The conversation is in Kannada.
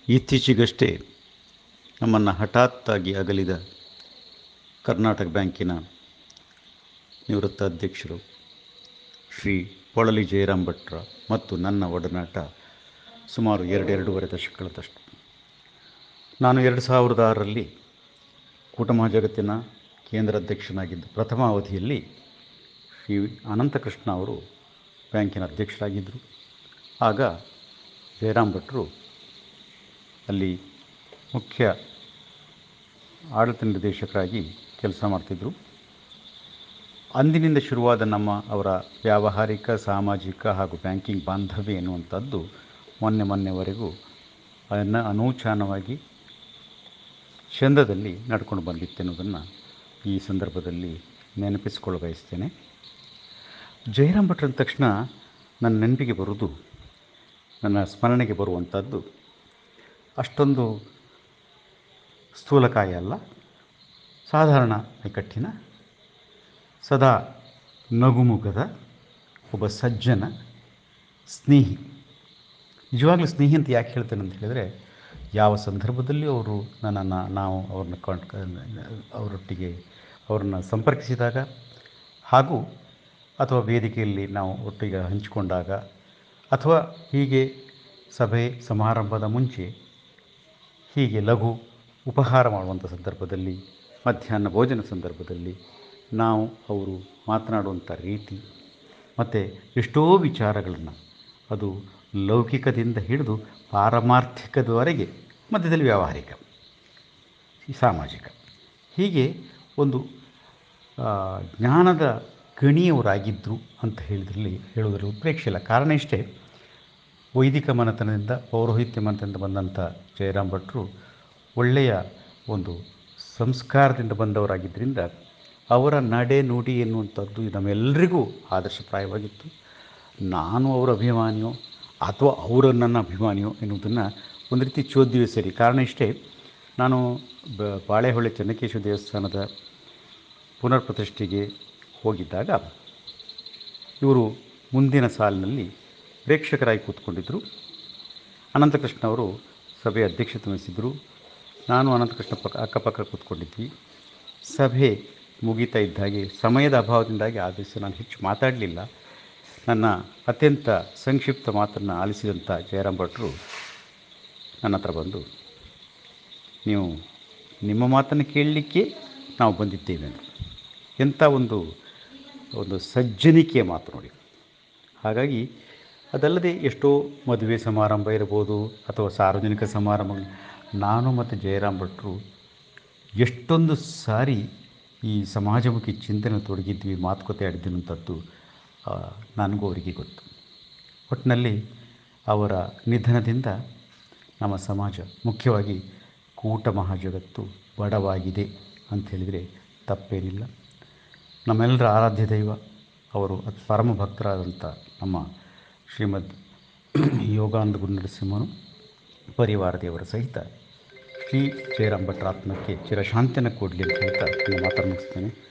ಇತ್ತೀಚೆಗಷ್ಟೇ ನಮ್ಮನ್ನು ಹಠಾತ್ತಾಗಿ ಅಗಲಿದ ಕರ್ನಾಟಕ ಬ್ಯಾಂಕಿನ ನಿವೃತ್ತ ಅಧ್ಯಕ್ಷರು ಶ್ರೀ ಪೊಳಲಿ ಜಯರಾಮ್ ಭಟ್ರ ಮತ್ತು ನನ್ನ ಒಡನಾಟ ಸುಮಾರು 2-2.5 ದಶಕಗಳಷ್ಟು. ನಾನು 2006ರಲ್ಲಿ ಕೂಟ ಮಹಾಜಗತ್ತಿನ ಕೇಂದ್ರ ಅಧ್ಯಕ್ಷನಾಗಿದ್ದ ಪ್ರಥಮ ಅವಧಿಯಲ್ಲಿ ಶ್ರೀ ಅನಂತಕೃಷ್ಣ ಅವರು ಬ್ಯಾಂಕಿನ ಅಧ್ಯಕ್ಷರಾಗಿದ್ದರು. ಆಗ ಜಯರಾಮ್ ಭಟ್ರು ಅಲ್ಲಿ ಮುಖ್ಯ ಆಡಳಿತ ನಿರ್ದೇಶಕರಾಗಿ ಕೆಲಸ ಮಾಡ್ತಿದ್ದರು. ಅಂದಿನಿಂದ ಶುರುವಾದ ಅವರ ವ್ಯಾವಹಾರಿಕ, ಸಾಮಾಜಿಕ ಹಾಗೂ ಬ್ಯಾಂಕಿಂಗ್ ಬಾಂಧವ್ಯ ಎನ್ನುವಂಥದ್ದು ಮೊನ್ನೆವರೆಗೂ ಅನೂಚಾನವಾಗಿ ಚಂದದಲ್ಲಿ ನಡ್ಕೊಂಡು ಬಂದಿತ್ತೆನ್ನುವುದನ್ನು ಈ ಸಂದರ್ಭದಲ್ಲಿ ನೆನಪಿಸಿಕೊಳ್ಳ ಬಯಸ್ತೇನೆ. ಜಯರಾಮ್ ಭಟ್ರ ಅಂದ ತಕ್ಷಣ ನನ್ನ ನೆನಪಿಗೆ ಬರುವುದು, ನನ್ನ ಸ್ಮರಣೆಗೆ ಬರುವಂಥದ್ದು ಅಷ್ಟೊಂದು ಸ್ಥೂಲಕಾಯ ಅಲ್ಲ, ಸಾಧಾರಣ ಮೈಕಟ್ಟಿನ, ಸದಾ ನಗುಮುಖದ ಒಬ್ಬ ಸಜ್ಜನ ಸ್ನೇಹಿ. ನಿಜವಾಗ್ಲೂ ಸ್ನೇಹಿ ಅಂತ ಯಾಕೆ ಹೇಳ್ತೇನೆ ಅಂತ ಹೇಳಿದರೆ, ಯಾವ ಸಂದರ್ಭದಲ್ಲಿ ಅವರು ನಾವು ಅವರೊಟ್ಟಿಗೆ ಅವ್ರನ್ನ ಸಂಪರ್ಕಿಸಿದಾಗ ಹಾಗೂ ಅಥವಾ ವೇದಿಕೆಯಲ್ಲಿ ನಾವು ಒಟ್ಟಿಗೆ ಹಂಚಿಕೊಂಡಾಗ ಅಥವಾ ಹೀಗೆ ಸಭೆ ಸಮಾರಂಭದ ಮುಂಚೆ ಹೀಗೆ ಲಘು ಉಪಹಾರ ಮಾಡುವಂಥ ಸಂದರ್ಭದಲ್ಲಿ, ಮಧ್ಯಾಹ್ನ ಭೋಜನ ಸಂದರ್ಭದಲ್ಲಿ ನಾವು ಅವರು ಮಾತನಾಡುವಂಥ ರೀತಿ ಮತ್ತು ಎಷ್ಟೋ ವಿಚಾರಗಳನ್ನು, ಅದು ಲೌಕಿಕದಿಂದ ಹಿಡಿದು ಪಾರಮಾರ್ಥಿಕದವರೆಗೆ, ಮಧ್ಯದಲ್ಲಿ ವ್ಯಾವಹಾರಿಕ, ಸಾಮಾಜಿಕ, ಹೀಗೆ ಜ್ಞಾನದ ಗಣಿಯವರಾಗಿದ್ದರು ಅಂತ ಹೇಳೋದ್ರಲ್ಲಿ ಉತ್ಪ್ರೇಕ್ಷೆ ಇಲ್ಲ. ಕಾರಣ ಇಷ್ಟೇ, ವೈದಿಕ ಮನೆತನದಿಂದ, ಪೌರೋಹಿತ್ಯ ಮನೆತನದಿಂದ ಬಂದಂಥ ಜಯರಾಮ್ ಭಟ್ರು ಒಳ್ಳೆಯ ಒಂದು ಸಂಸ್ಕಾರದಿಂದ ಬಂದವರಾಗಿದ್ದರಿಂದ ಅವರ ನಡೆ ನುಡಿ ಎನ್ನುವಂಥದ್ದು ನಮ್ಮೆಲ್ಲರಿಗೂ ಆದರ್ಶಪ್ರಾಯವಾಗಿತ್ತು. ನಾನು ಅವರ ಅಭಿಮಾನಿಯೋ ಅಥವಾ ಅವರು ನನ್ನ ಅಭಿಮಾನಿಯೋ ಎನ್ನುವುದನ್ನು ಒಂದು ರೀತಿ ಚೋದ್ಯವೇ ಸರಿ. ಕಾರಣ ಇಷ್ಟೇ, ನಾನು ಬಾಳೆಹೊಳೆ ಚೆನ್ನಕೇಶವ ದೇವಸ್ಥಾನದ ಪುನರ್ ಪ್ರತಿಷ್ಠೆಗೆ ಹೋಗಿದ್ದಾಗ ಇವರು ಮುಂದಿನ ಸಾಲಿನಲ್ಲಿ ಪ್ರೇಕ್ಷಕರಾಗಿ ಕೂತ್ಕೊಂಡಿದ್ದರು. ಅನಂತಕೃಷ್ಣ ಅವರು ಸಭೆಯ ಅಧ್ಯಕ್ಷತೆ ವಹಿಸಿದರು. ನಾನು ಅನಂತಕೃಷ್ಣ ಅಕ್ಕಪಕ್ಕ ಕೂತ್ಕೊಂಡಿದ್ವಿ. ಸಭೆ ಮುಗೀತಾ ಇದ್ದ ಹಾಗೆ, ಸಮಯದ ಅಭಾವದಿಂದಾಗಿ ಆ ದಿವಸ ನಾನು ಹೆಚ್ಚು ಮಾತಾಡಲಿಲ್ಲ. ನನ್ನ ಅತ್ಯಂತ ಸಂಕ್ಷಿಪ್ತ ಮಾತನ್ನು ಆಲಿಸಿದಂಥ ಜಯರಾಮ್ ಭಟ್ರು ನನ್ನ ಹತ್ರ ಬಂದು, ನೀವು ನಿಮ್ಮ ಮಾತನ್ನು ಕೇಳಲಿಕ್ಕೆ ನಾವು ಬಂದಿದ್ದೇವೆ ಅಂತ. ಎಂಥ ಒಂದು ಸಜ್ಜನಿಕೆಯ ಮಾತು ನೋಡಿ. ಹಾಗಾಗಿ ಅದಲ್ಲದೆ ಎಷ್ಟೋ ಮದುವೆ ಸಮಾರಂಭ ಇರ್ಬೋದು ಅಥವಾ ಸಾರ್ವಜನಿಕ ಸಮಾರಂಭ, ನಾನು ಮತ್ತು ಜಯರಾಮ್ ಭಟ್ರು ಎಷ್ಟೊಂದು ಸಾರಿ ಈ ಸಮಾಜಮುಖಿ ಚಿಂತನೆ ತೊಡಗಿದ್ವಿ, ಮಾತುಕತೆ ಆಡಿದ್ದಂಥದ್ದು ನನಗೂ ಅವರಿಗೆ ಗೊತ್ತು. ಒಟ್ಟಿನಲ್ಲಿ ಅವರ ನಿಧನದಿಂದ ನಮ್ಮ ಸಮಾಜ, ಮುಖ್ಯವಾಗಿ ಕೂಟ ಮಹಾಜಗತ್ತು ಬಡವಾಗಿದೆ ಅಂತ ಹೇಳಿದರೆ ತಪ್ಪೇನಿಲ್ಲ. ನಮ್ಮೆಲ್ಲರ ಆರಾಧ್ಯ ದೈವ, ಅವರು ಪರಮ ಭಕ್ತರಾದಂಥ ನಮ್ಮ ಶ್ರೀಮದ್ ಯೋಗಾನಂದ ಗುರುನರಸಿಂಹನು ಪರಿವಾರ ದೇವರ ಸಹಿತ ಶ್ರೀ ಜಯರಾಮ್ ಭಟ್ರ ಆತ್ಮಕ್ಕೆ ಚಿರಶಾಂತಿಯನ್ನು ಕೊಡಲಿ ಅಂತ ಹೇಳ್ತಾ ನನ್ನ ಮಾತನ್ನು ಮುಗಿಸ್ತೇನೆ.